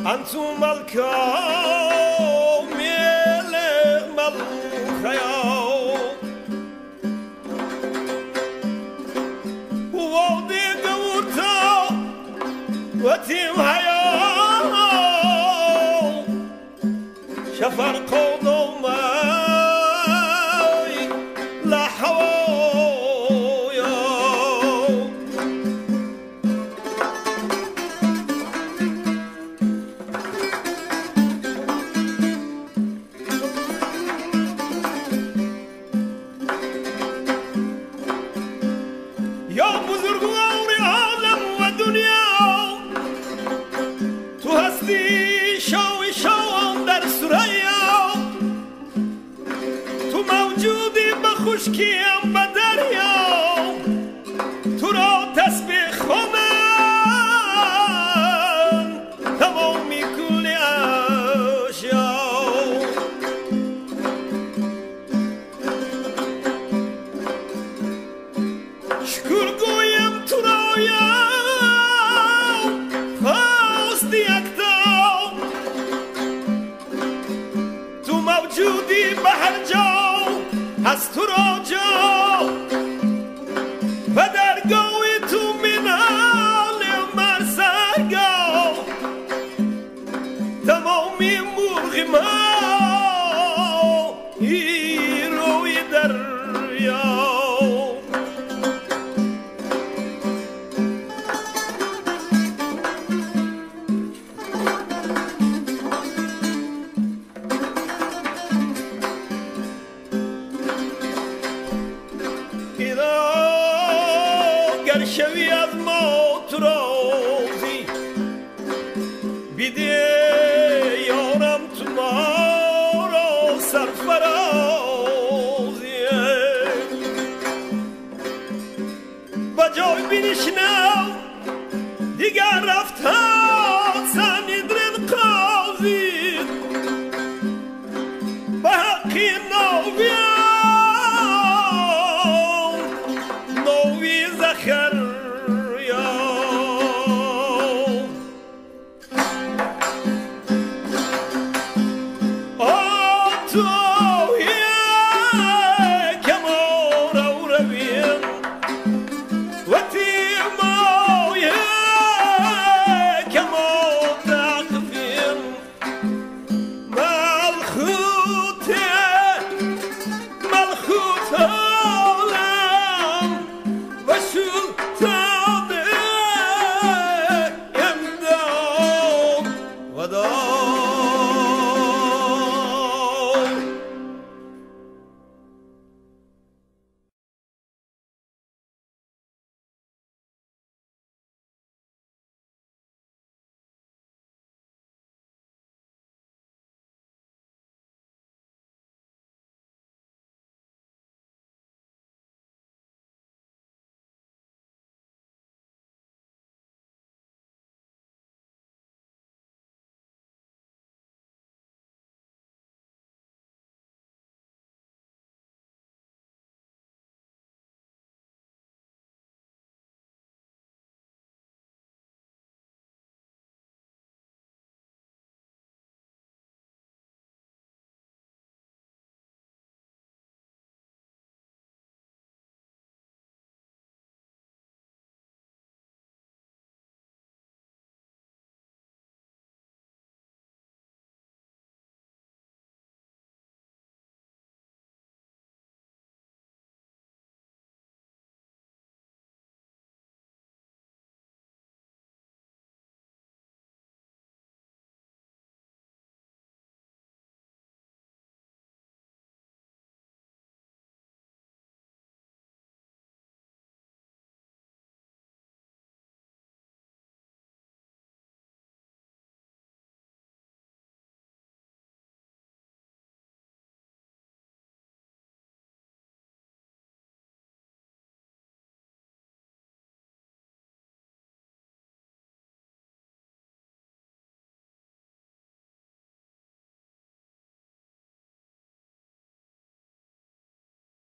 أنتم الكامل ملخيا وودي قورتا وتيم هيا شفر قوضو ماي لا حوايا يا بزرگوار عالم و دنیا تو هستی شاوی شاوان در سریا تو موجودی به خشکیم به دریا تو را تسبیح خوانم تمامی کل اشیا شکر گویم تو رایم خواستی اکتا تو موجودی به هر جا هست تو را جا و درگاه تو منال مرسرگاه تمامی مرغ ما روی دریا گر شوی از ما تو راضی بیده یارم تو ما را سرفرازی با جای بینشنم دیگر رفتن سنیدرین قاضی به حقی نویم ودا